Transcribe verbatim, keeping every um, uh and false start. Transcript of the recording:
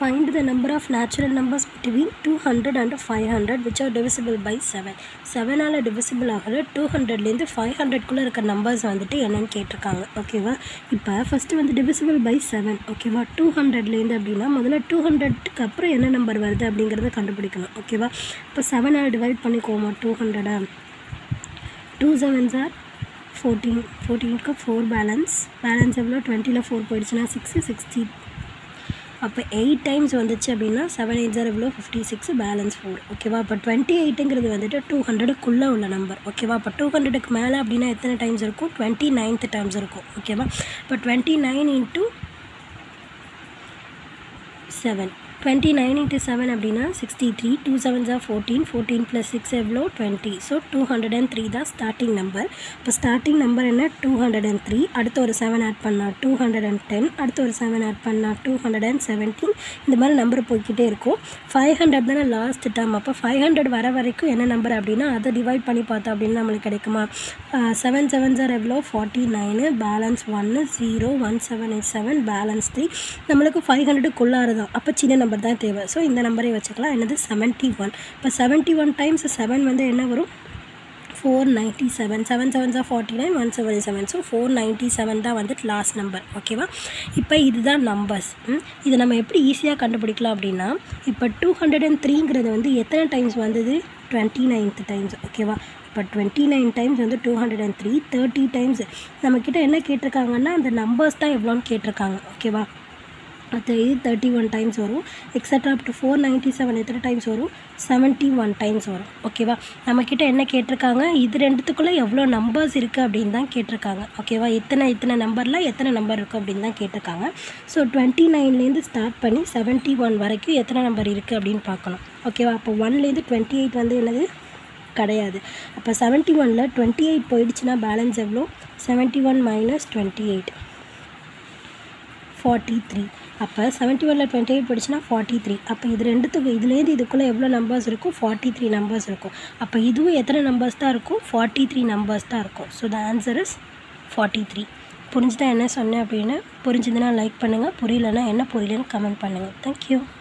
Find the number of natural numbers between two hundred and five hundred which are divisible by seven. seven ஆல் divisible ஆகிற two hundredலேருந்து five hundred குள்ளே இருக்க numbers வந்துட்டு என்னன்னு கேட்டிருக்காங்க. ஓகேவா? இப்போ ஃபஸ்ட்டு வந்து divisible by seven. ஓகேவா? two hundredலேருந்து அப்படின்னா முதல்ல two hundredக்கு அப்புறம் என்ன நம்பர் வருது அப்படிங்கிறத கண்டுபிடிக்கணும். ஓகேவா? இப்போ seven ஆல் டிவைட் பண்ணிக்கோமா two hundred. two sevens are fourteen. fourteen-க்கு four பேலன்ஸ் பேலன்ஸ் எவ்வளோ டுவெண்ட்டியில் ஃபோர் போயிடுச்சுன்னா சிக்ஸ் சிக்ஸ்டி. அப்போ எயிட் டைம்ஸ் வந்துச்சு அப்படின்னா செவன் எயிட் ஜார் எவ்வளோ ஃபிஃப்டி சிக்ஸ் பேலன்ஸ் ஃபோர். ஓகேவா? அப்போ டுவெண்ட்டி எயிட்டுங்கிறது வந்துட்டு டூ ஹண்ட்ரடுக்குள்ளே உள்ள நம்பர். ஓகேவா? அப்போ டூ ஹண்ட்ரடுக்கு மேலே அப்படின்னா எத்தனை டைம்ஸ் இருக்கும்? டுவெண்ட்டி நைன்த் டைம்ஸ் இருக்கும். ஓகேவா? இப்போ twenty nine into seven twenty nine into seven அப்படின்னா sixty three. Two sevens are fourteen. Fourteen plus six எவ்வளோ twenty. So two hundred and three தான் ஸ்டார்டிங் நம்பர். இப்போ ஸ்டார்டிங் நம்பர் என்ன? Two hundred and three. அடுத்த ஒரு seven add பண்ணால் two hundred and ten. அடுத்த ஒரு செவன் ஆட் பண்ணால் டூ ஹண்ட்ரட் அண்ட் செவன்டீன். இந்த மாதிரி நம்பர் போய்கிட்டே இருக்கும். ஃபைவ் ஹண்ட்ரட் தானே லாஸ்ட் டேர்ம். அப்போ ஃபைவ் ஹண்ட்ரட் வர வரைக்கும் என்ன நம்பர் அப்படின்னா அதை டிவைட் பண்ணி பார்த்தோம் அப்படின்னு நம்மளுக்கு கிடைக்குமா? செவன் செவன்ஸ் ஆர் எவ்வளோ ஃபார்ட்டி நைனு. பேலன்ஸ் ஒன்று zero. One seven eight seven balance three. நம்மளுக்கு ஃபைவ் ஹண்ட்ரடுக்குள்ளாரு தான். அப்போ சின்ன நம்பர் தான் தேவை. ஸோ இந்த நம்பரே வச்சுக்கலாம். என்னது? Seventy one. இப்போ செவன்ட்டி ஒன் டைம்ஸ் செவன் வந்து என்ன வரும்? Four ninety seven. செவன் செவன்ஸாக forty nine. One seven seven. So four ninety seven தான் வந்துட்டு லாஸ்ட் நம்பர். ஓகேவா? இப்போ இதுதான் நம்பர்ஸ். இதை நம்ம எப்படி ஈஸியாக கண்டுபிடிக்கலாம் அப்படின்னா, இப்போ டூ ஹண்ட்ரட் அண்ட் த்ரீங்கிறது வந்து எத்தனை டைம்ஸ் வந்தது? Twenty ninth times. ஓகேவா? இப்போ டுவெண்ட்டி நைன் டைம்ஸ் வந்து two hundred and three. Thirty times நம்மக்கிட்ட என்ன கேட்டிருக்காங்கன்னா அந்த நம்பர்ஸ் தான் எவ்வளோன்னு கேட்டிருக்காங்க. ஓகேவா? அது தேர்ட்டி ஒன் டைம்ஸ் வரும். Extra up to four ninety seven எத்தனை டைம்ஸ் வரும்? செவன்ட்டி ஒன் டைம்ஸ் வரும். ஓகேவா? நம்மக்கிட்ட என்ன கேட்டிருக்காங்க? இது ரெண்டுத்துக்குள்ளே எவ்வளோ நம்பர்ஸ் இருக்குது அப்படின்னு தான் கேட்டிருக்காங்க. ஓகேவா? இத்தனை இத்தனை நம்பரில் எத்தனை நம்பர் இருக்குது அப்படின்னு தான் கேட்டிருக்காங்க. ஸோ டுவெண்ட்டி நைன்லேருந்து ஸ்டார்ட் பண்ணி செவன்ட்டி ஒன் வரைக்கும் எத்தனை நம்பர் இருக்குது அப்படின்னு பார்க்கணும். ஓகேவா? அப்போ ஒன்லேருந்து டுவெண்ட்டி எயிட் வந்து என்னது? கிடையாது. அப்போ செவன்ட்டி ஒனில் டுவெண்ட்டி எயிட் போயிடுச்சுன்னா பேலன்ஸ் எவ்வளோ? Seventy one minus twenty eight forty three. அப்போ செவன்ட்டி ஒனில் டுவெண்ட்டி எயிட் போயிடுச்சுன்னா ஃபார்ட்டி த்ரீ. அப்போ இது ரெண்டுத்துக்கு இதுலேருந்து இதுக்குள்ளே எவ்வளோ நம்பர்ஸ் இருக்கும்? ஃபார்ட்டி த்ரீ நம்பர்ஸ் இருக்கும். அப்போ இதுவும் எத்தனை நம்பர்ஸ் தான் இருக்கும்? ஃபார்ட்டி த்ரீ நம்பர்ஸ் தான் இருக்கும். So the answer is forty three. புரிஞ்சுதான் என்ன சொன்னேன் அப்படின்னு? புரிஞ்சுதுன்னா லைக் பண்ணுங்கள். புரியலன்னா என்ன புரியலன்னு கமெண்ட் பண்ணுங்கள். தேங்க்யூ.